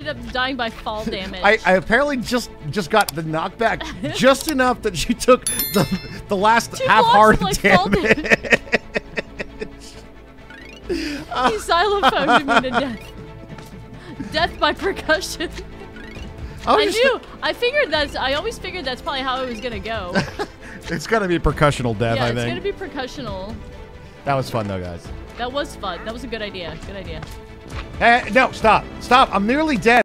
ended up dying by fall damage. I apparently just got the knockback just enough that she took the last half-heart damage. He xylophoned me to death. Death by percussion. I always figured that's probably how it was gonna go. It's gonna be percussional death, I think. Yeah, it's gonna be percussional. That was fun though, guys. That was fun. That was a good idea. Good idea. Hey, no, stop. Stop. I'm nearly dead.